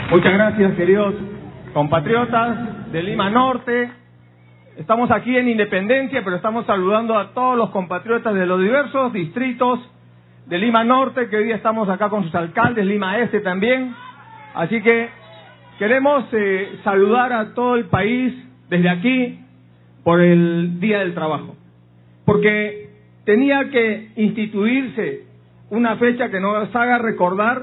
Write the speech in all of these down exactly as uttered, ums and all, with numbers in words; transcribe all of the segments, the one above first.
Muchas gracias, queridos compatriotas de Lima Norte. Estamos aquí en Independencia, pero estamos saludando a todos los compatriotas de los diversos distritos de Lima Norte, que hoy día estamos acá con sus alcaldes, Lima Este también. Así que queremos eh, saludar a todo el país desde aquí por el Día del Trabajo, porque tenía que instituirse una fecha que nos haga recordar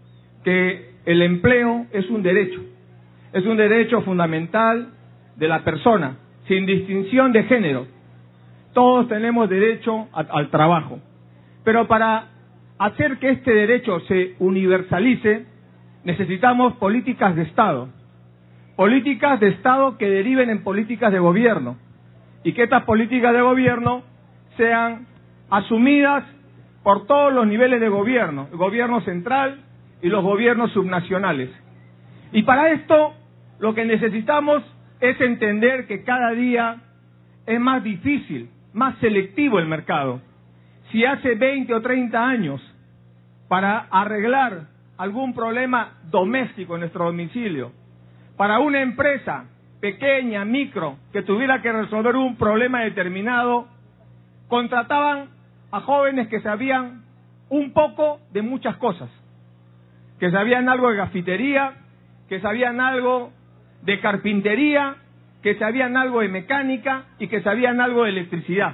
que el empleo es un derecho, es un derecho fundamental de la persona, sin distinción de género. Todos tenemos derecho a, al trabajo, pero para hacer que este derecho se universalice, necesitamos políticas de Estado, políticas de Estado que deriven en políticas de gobierno, y que estas políticas de gobierno sean asumidas por todos los niveles de gobierno, el gobierno central y los gobiernos subnacionales. Y para esto lo que necesitamos es entender que cada día es más difícil, más selectivo el mercado. Si hace veinte o treinta años, para arreglar algún problema doméstico en nuestro domicilio, para una empresa pequeña, micro, que tuviera que resolver un problema determinado, contrataban a jóvenes que sabían un poco de muchas cosas, que sabían algo de gafitería, que sabían algo de carpintería, que sabían algo de mecánica y que sabían algo de electricidad.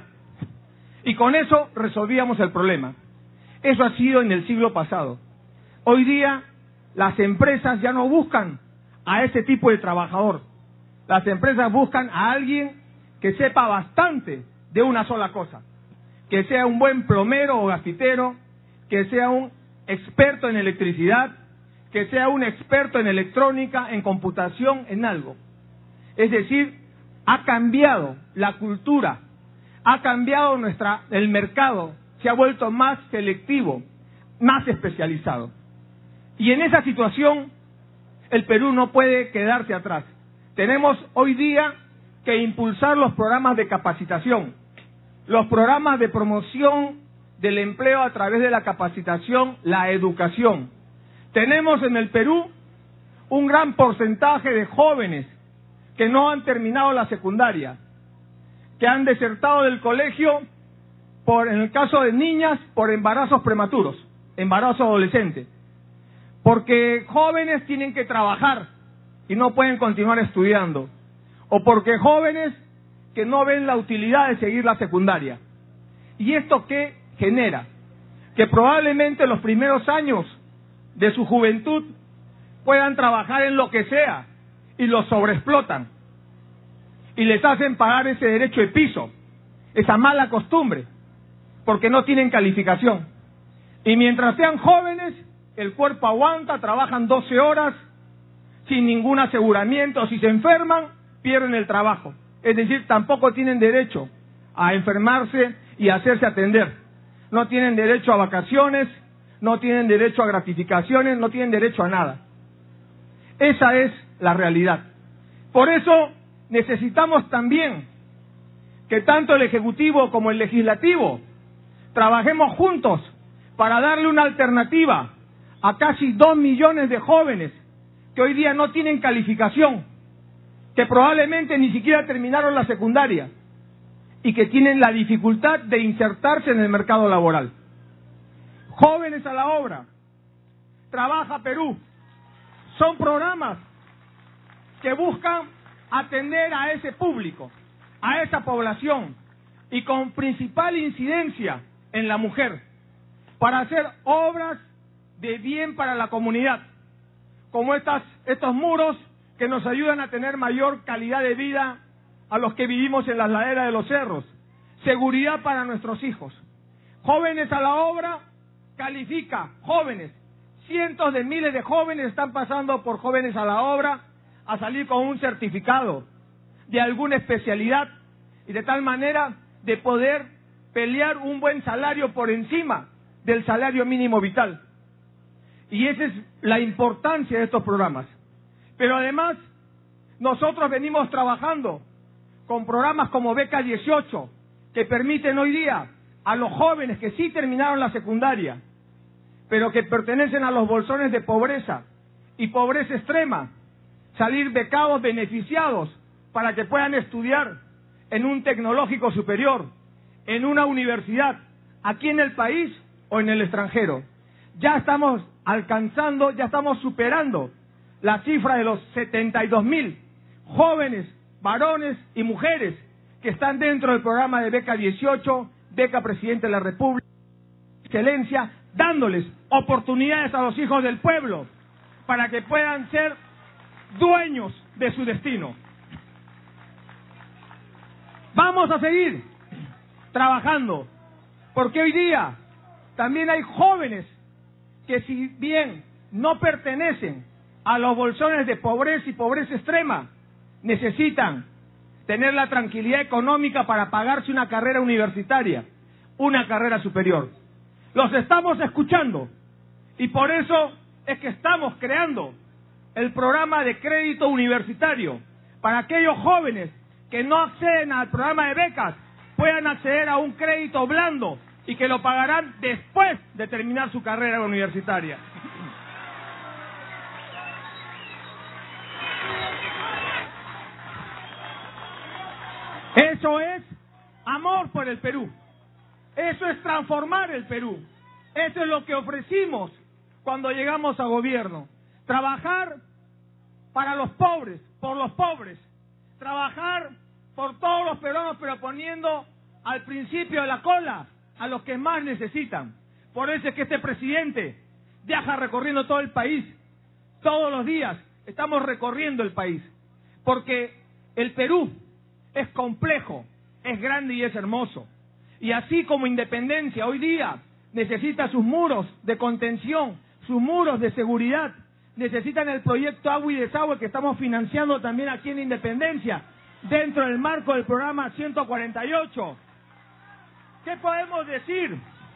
Y con eso resolvíamos el problema. Eso ha sido en el siglo pasado. Hoy día las empresas ya no buscan a ese tipo de trabajador. Las empresas buscan a alguien que sepa bastante de una sola cosa, que sea un buen plomero o gafitero, que sea un experto en electricidad, que sea un experto en electrónica, en computación, en algo. Es decir, ha cambiado la cultura, ha cambiado nuestra, el mercado, se ha vuelto más selectivo, más especializado. Y en esa situación, el Perú no puede quedarse atrás. Tenemos hoy día que impulsar los programas de capacitación, los programas de promoción del empleo a través de la capacitación, la educación. Tenemos en el Perú un gran porcentaje de jóvenes que no han terminado la secundaria, que han desertado del colegio, por, en el caso de niñas, por embarazos prematuros, embarazo adolescente, porque jóvenes tienen que trabajar y no pueden continuar estudiando, o porque jóvenes que no ven la utilidad de seguir la secundaria. ¿Y esto qué genera? Que probablemente los primeros años de su juventud puedan trabajar en lo que sea y los sobreexplotan y les hacen pagar ese derecho de piso, esa mala costumbre, porque no tienen calificación. Y mientras sean jóvenes, el cuerpo aguanta, trabajan doce horas sin ningún aseguramiento. Si se enferman, pierden el trabajo. Es decir, tampoco tienen derecho a enfermarse y a hacerse atender. No tienen derecho a vacaciones, no tienen derecho a gratificaciones, no tienen derecho a nada. Esa es la realidad. Por eso necesitamos también que tanto el Ejecutivo como el Legislativo trabajemos juntos para darle una alternativa a casi dos millones de jóvenes que hoy día no tienen calificación, que probablemente ni siquiera terminaron la secundaria y que tienen la dificultad de insertarse en el mercado laboral. Jóvenes a la obra, Trabaja Perú, son programas que buscan atender a ese público, a esa población, y con principal incidencia en la mujer, para hacer obras de bien para la comunidad, como estas, estos muros que nos ayudan a tener mayor calidad de vida a los que vivimos en las laderas de los cerros, seguridad para nuestros hijos. Jóvenes a la obra califica jóvenes, cientos de miles de jóvenes están pasando por Jóvenes a la Obra a salir con un certificado de alguna especialidad y de tal manera de poder pelear un buen salario por encima del salario mínimo vital. Y esa es la importancia de estos programas. Pero además, nosotros venimos trabajando con programas como Beca dieciocho, que permiten hoy día a los jóvenes que sí terminaron la secundaria, pero que pertenecen a los bolsones de pobreza, y pobreza extrema, salir becados beneficiados para que puedan estudiar en un tecnológico superior, en una universidad, aquí en el país o en el extranjero. Ya estamos alcanzando, ya estamos superando la cifra de los setenta y dos mil jóvenes, varones y mujeres que están dentro del programa de Beca dieciocho, Beca Presidente de la República, Excelencia, dándoles oportunidades a los hijos del pueblo para que puedan ser dueños de su destino. Vamos a seguir trabajando, porque hoy día también hay jóvenes que, si bien no pertenecen a los bolsones de pobreza y pobreza extrema, necesitan tener la tranquilidad económica para pagarse una carrera universitaria, una carrera superior. Los estamos escuchando y por eso es que estamos creando el programa de crédito universitario para aquellos jóvenes que no acceden al programa de becas puedan acceder a un crédito blando y que lo pagarán después de terminar su carrera universitaria. Eso es amor por el Perú. Eso es transformar el Perú. Eso es lo que ofrecimos cuando llegamos a gobierno. Trabajar para los pobres, por los pobres. Trabajar por todos los peruanos, pero poniendo al principio de la cola a los que más necesitan. Por eso es que este presidente viaja recorriendo todo el país. Todos los días estamos recorriendo el país. Porque el Perú es complejo, es grande y es hermoso. Y así como Independencia hoy día necesita sus muros de contención, sus muros de seguridad, necesitan el proyecto Agua y Desagüe que estamos financiando también aquí en Independencia, dentro del marco del programa ciento cuarenta y ocho. ¿Qué podemos decir?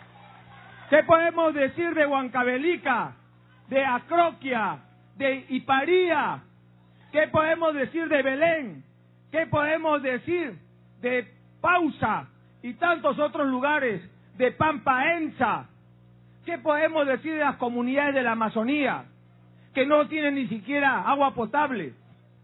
¿Qué podemos decir de Huancavelica, de Acroquia, de Iparía? ¿Qué podemos decir de Belén? ¿Qué podemos decir de Pausa y tantos otros lugares, de Pampaenza? ¿Qué podemos decir de las comunidades de la Amazonía que no tienen ni siquiera agua potable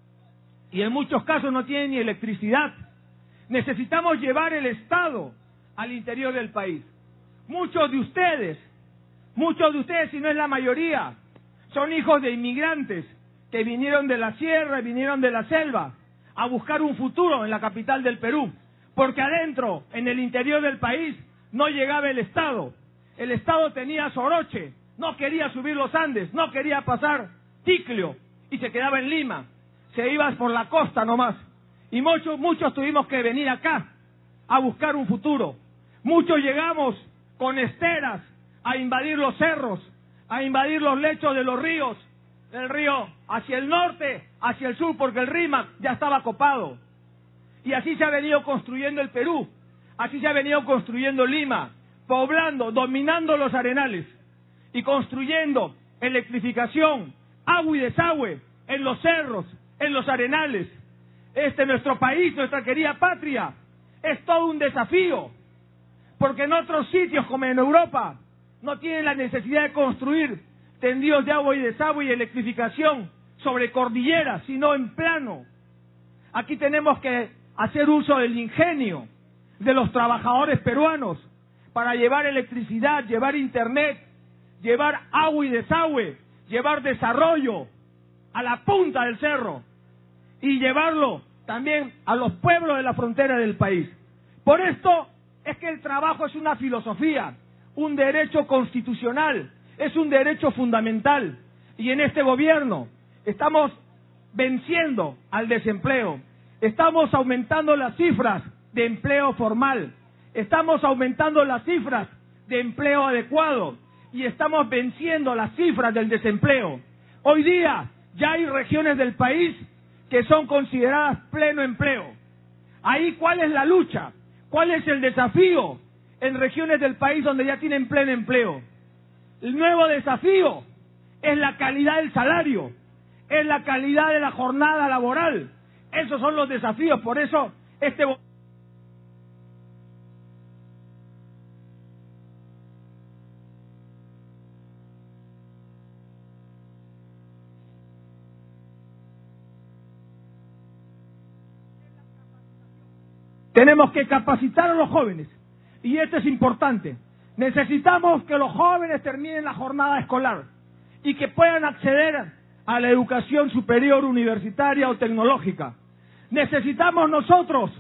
y en muchos casos no tienen ni electricidad? Necesitamos llevar el Estado al interior del país. Muchos de ustedes, muchos de ustedes, si no es la mayoría, son hijos de inmigrantes que vinieron de la sierra, vinieron de la selva a buscar un futuro en la capital del Perú, porque adentro, en el interior del país, no llegaba el Estado. El Estado tenía soroche, no quería subir los Andes, no quería pasar Ticlio y se quedaba en Lima, se iba por la costa nomás. Y muchos, muchos tuvimos que venir acá a buscar un futuro. Muchos llegamos con esteras a invadir los cerros, a invadir los lechos de los ríos, del río hacia el norte, hacia el sur, porque el Rímac ya estaba copado. Y así se ha venido construyendo el Perú, así se ha venido construyendo Lima, poblando, dominando los arenales y construyendo electrificación, agua y desagüe en los cerros, en los arenales. Este nuestro país, nuestra querida patria, es todo un desafío, porque en otros sitios como en Europa no tienen la necesidad de construir tendidos de agua y desagüe y electrificación sobre cordilleras, sino en plano. Aquí tenemos que hacer uso del ingenio de los trabajadores peruanos para llevar electricidad, llevar internet, llevar agua y desagüe, llevar desarrollo a la punta del cerro y llevarlo también a los pueblos de la frontera del país. Por esto es que el trabajo es una filosofía, un derecho constitucional, es un derecho fundamental. Y en este gobierno estamos venciendo al desempleo, estamos aumentando las cifras de empleo formal, estamos aumentando las cifras de empleo adecuado y estamos venciendo las cifras del desempleo. Hoy día ya hay regiones del país que son consideradas pleno empleo. Ahí, ¿cuál es la lucha? ¿Cuál es el desafío en regiones del país donde ya tienen pleno empleo? El nuevo desafío es la calidad del salario, es la calidad de la jornada laboral. Esos son los desafíos, por eso este Tenemos que capacitar a los jóvenes, y esto es importante. Necesitamos que los jóvenes terminen la jornada escolar y que puedan acceder a la educación superior, universitaria o tecnológica. Necesitamos nosotros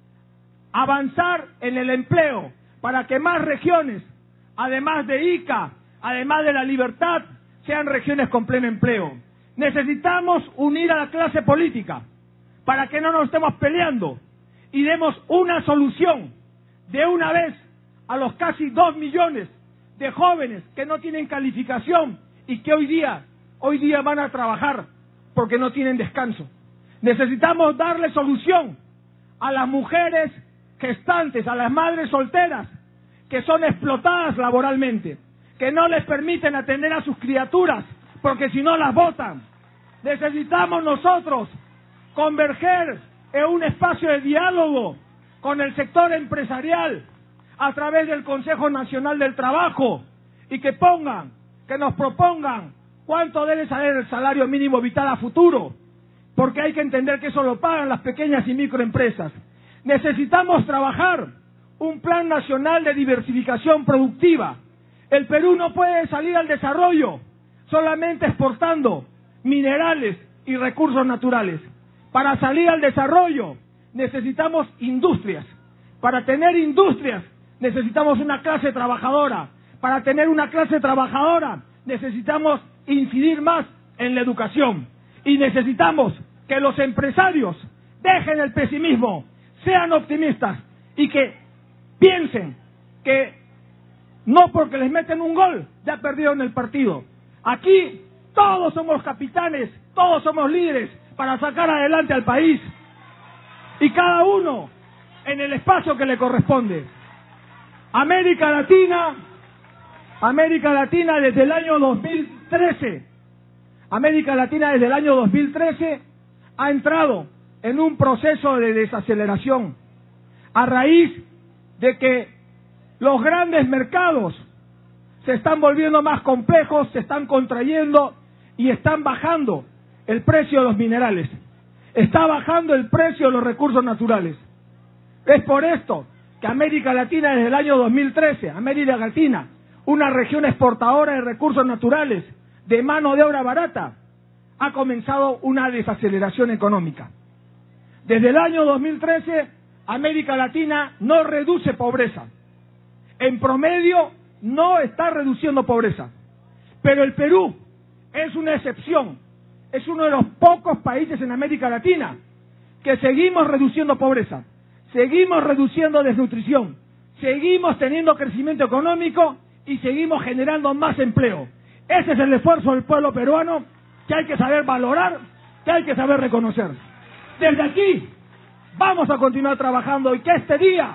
avanzar en el empleo para que más regiones, además de Ica, además de La Libertad, sean regiones con pleno empleo. Necesitamos unir a la clase política para que no nos estemos peleando y demos una solución de una vez a los casi dos millones de jóvenes que no tienen calificación y que hoy día, hoy día van a trabajar porque no tienen descanso. Necesitamos darle solución a las mujeres gestantes, a las madres solteras que son explotadas laboralmente, que no les permiten atender a sus criaturas porque si no las botan. Necesitamos nosotros converger en un espacio de diálogo con el sector empresarial a través del Consejo Nacional del Trabajo y que pongan, que nos propongan cuánto debe ser el salario mínimo vital a futuro, porque hay que entender que eso lo pagan las pequeñas y microempresas. Necesitamos trabajar un plan nacional de diversificación productiva. El Perú no puede salir al desarrollo solamente exportando minerales y recursos naturales. Para salir al desarrollo necesitamos industrias. Para tener industrias necesitamos una clase trabajadora. Para tener una clase trabajadora necesitamos incidir más en la educación. Y necesitamos que los empresarios dejen el pesimismo, sean optimistas y que piensen que no porque les meten un gol ya perdieron el partido. Aquí todos somos capitanes, todos somos líderes para sacar adelante al país y cada uno en el espacio que le corresponde. América Latina, América Latina desde el año dos mil trece, América Latina desde el año dos mil trece ha entrado en un proceso de desaceleración a raíz de que los grandes mercados se están volviendo más complejos, se están contrayendo y están bajando el precio de los minerales, está bajando el precio de los recursos naturales. Es por esto que América Latina desde el año dos mil trece, América Latina, una región exportadora de recursos naturales, de mano de obra barata, ha comenzado una desaceleración económica. Desde el año dos mil trece, América Latina no reduce pobreza. En promedio, no está reduciendo pobreza. Pero el Perú es una excepción. Es uno de los pocos países en América Latina que seguimos reduciendo pobreza, seguimos reduciendo desnutrición, seguimos teniendo crecimiento económico y seguimos generando más empleo. Ese es el esfuerzo del pueblo peruano que hay que saber valorar, que hay que saber reconocer. Desde aquí vamos a continuar trabajando y que este día,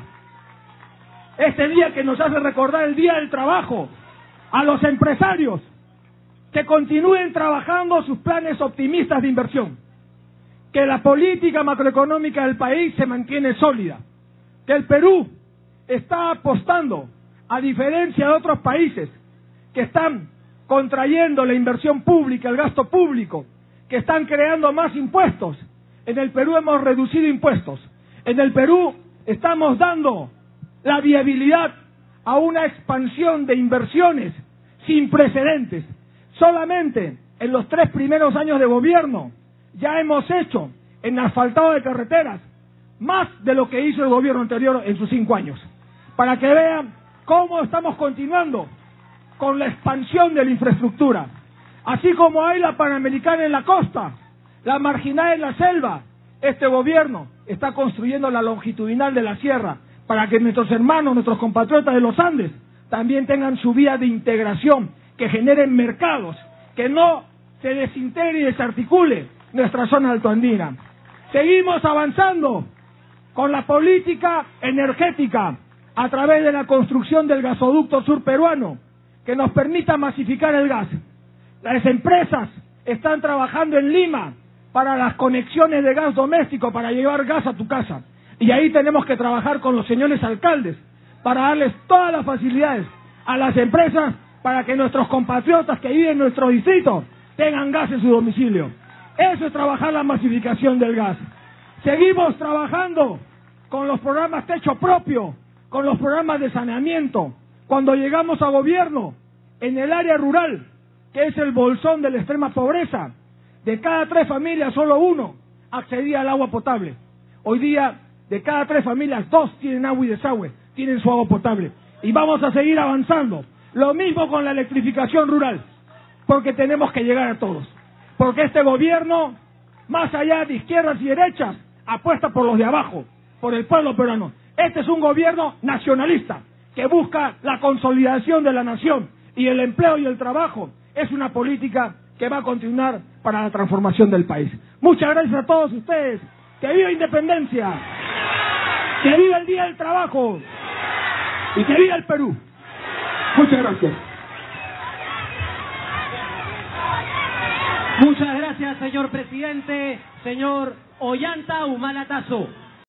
este día que nos hace recordar el Día del Trabajo, a los empresarios que continúen trabajando sus planes optimistas de inversión, que la política macroeconómica del país se mantiene sólida, que el Perú está apostando, a diferencia de otros países que están contrayendo la inversión pública, el gasto público, que están creando más impuestos. En el Perú hemos reducido impuestos. En el Perú estamos dando la viabilidad a una expansión de inversiones sin precedentes. Solamente en los tres primeros años de gobierno ya hemos hecho en asfaltado de carreteras más de lo que hizo el gobierno anterior en sus cinco años. Para que vean cómo estamos continuando con la expansión de la infraestructura. Así como hay la Panamericana en la costa, la Marginal en la selva, este gobierno está construyendo la longitudinal de la sierra para que nuestros hermanos, nuestros compatriotas de los Andes también tengan su vía de integración, que generen mercados, que no se desintegre y desarticule nuestra zona altoandina. Seguimos avanzando con la política energética a través de la construcción del gasoducto sur peruano, que nos permita masificar el gas. Las empresas están trabajando en Lima para las conexiones de gas doméstico, para llevar gas a tu casa. Y ahí tenemos que trabajar con los señores alcaldes para darles todas las facilidades a las empresas para que nuestros compatriotas que viven en nuestro distrito tengan gas en su domicilio. Eso es trabajar la masificación del gas. Seguimos trabajando con los programas Techo Propio, con los programas de saneamiento. Cuando llegamos a gobierno, en el área rural, que es el bolsón de la extrema pobreza, de cada tres familias solo uno accedía al agua potable. Hoy día, de cada tres familias, dos tienen agua y desagüe, tienen su agua potable. Y vamos a seguir avanzando. Lo mismo con la electrificación rural, porque tenemos que llegar a todos. Porque este gobierno, más allá de izquierdas y derechas, apuesta por los de abajo, por el pueblo peruano. Este es un gobierno nacionalista, que busca la consolidación de la nación, y el empleo y el trabajo es una política que va a continuar para la transformación del país. Muchas gracias a todos ustedes. ¡Que viva Independencia! ¡Que viva el Día del Trabajo! ¡Y que viva el Perú! Muchas gracias. Muchas gracias, señor presidente, señor Ollanta Humala Tasso.